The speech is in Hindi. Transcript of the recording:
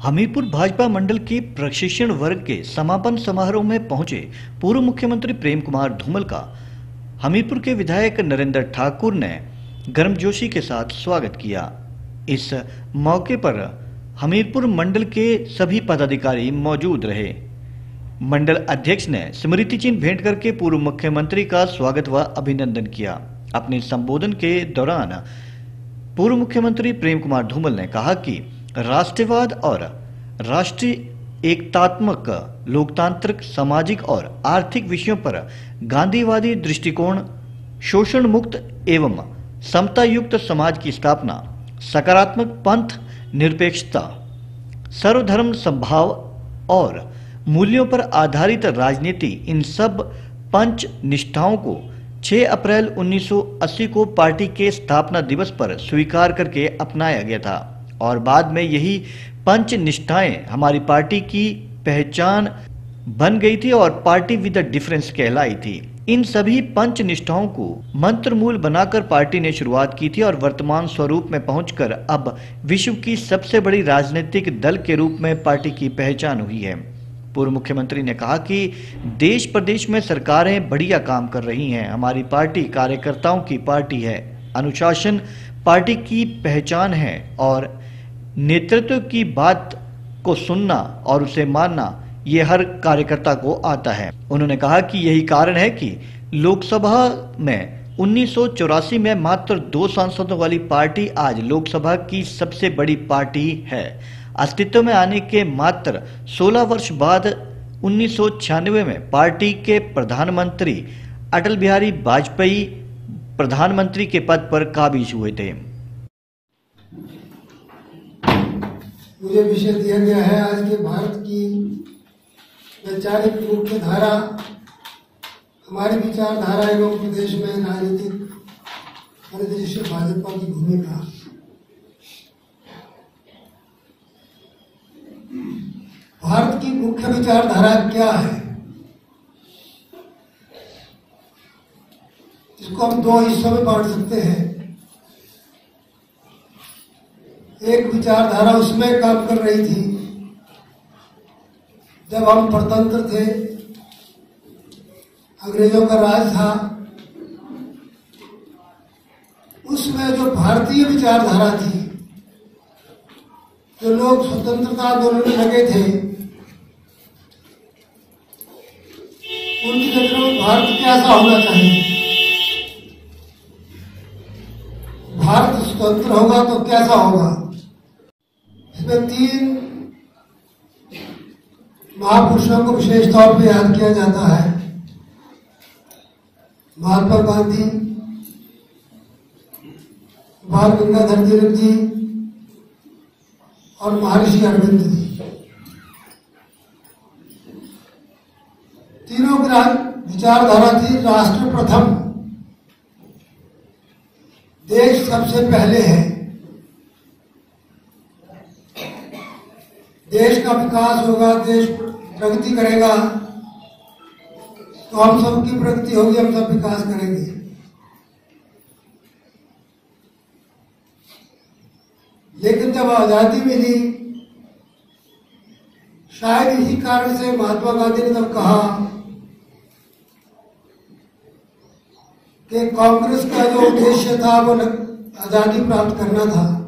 हमीरपुर भाजपा मंडल के प्रशिक्षण वर्ग के समापन समारोह में पहुंचे पूर्व मुख्यमंत्री प्रेम कुमार धूमल का हमीरपुर के विधायक नरेंद्र ठाकुर ने गर्मजोशी के साथ स्वागत किया। इस मौके पर हमीरपुर मंडल के सभी पदाधिकारी मौजूद रहे। मंडल अध्यक्ष ने स्मृति चिन्ह भेंट करके पूर्व मुख्यमंत्री का स्वागत व अभिनंदन किया। अपने संबोधन के दौरान पूर्व मुख्यमंत्री प्रेम कुमार धूमल ने कहा कि राष्ट्रवाद और राष्ट्रीय एकतात्मक, लोकतांत्रिक, सामाजिक और आर्थिक विषयों पर गांधीवादी दृष्टिकोण, शोषण मुक्त एवं समता युक्त समाज की स्थापना, सकारात्मक पंथ निरपेक्षता, सर्वधर्म समभाव और मूल्यों पर आधारित राजनीति, इन सब पंच निष्ठाओं को 6 अप्रैल 1980 को पार्टी के स्थापना दिवस पर स्वीकार करके अपनाया गया था और बाद में यही पंच निष्ठाएं हमारी पार्टी की पहचान बन गई थी और पार्टी विद द डिफरेंस कहलाई थी। इन सभी पंच निष्ठाओं को मंत्रमूल बनाकर पार्टी ने शुरुआत की थी और वर्तमान स्वरूप में पहुंचकर अब विश्व की सबसे बड़ी राजनीतिक दल के रूप में पार्टी की पहचान हुई है। पूर्व मुख्यमंत्री ने कहा कि देश प्रदेश में सरकारें बढ़िया काम कर रही हैं। हमारी पार्टी कार्यकर्ताओं की पार्टी है, अनुशासन पार्टी की पहचान है और नेतृत्व की बात को सुनना और उसे मानना ये हर कार्यकर्ता को आता है। उन्होंने कहा कि यही कारण है कि लोकसभा में 1984 में मात्र 2 सांसदों वाली पार्टी आज लोकसभा की सबसे बड़ी पार्टी है। अस्तित्व में आने के मात्र 16 वर्ष बाद 1996 में पार्टी के प्रधानमंत्री अटल बिहारी वाजपेयी प्रधानमंत्री के पद पर काबिज हुए थे। मुझे विषय दिया गया है आज के भारत की वैचारिक मुख्य धारा, हमारी विचारधारा एवं प्रदेश में राजनीतिक परिदृश्य भाजपा की भूमिका। भारत की मुख्य विचारधारा क्या है, इसको हम 2 हिस्सों में बांट सकते हैं। एक विचारधारा उसमें काम कर रही थी जब हम स्वतंत्र थे, अंग्रेजों का राज था, उसमें जो भारतीय विचारधारा थी, जो लोग स्वतंत्रता आंदोलन में लगे थे, उनकी नजरों में भारत कैसा होना चाहिए, भारत स्वतंत्र होगा तो कैसा होगा। इसमें 3 महापुरुषों को विशेष तौर पर याद किया जाता है, महात्मा गांधी, बाल गंगाधर तिलक जी और महर्षि अरविंद जी। तीनों की विचारधारा थी राष्ट्र प्रथम, देश सबसे पहले है। देश का विकास होगा, देश प्रगति करेगा तो हम सबकी प्रगति होगी, हम सब विकास करेंगे। लेकिन जब आजादी मिली, शायद इसी कारण से महात्मा गांधी ने तब कहा कि कांग्रेस का जो उद्देश्य था वो आजादी प्राप्त करना था,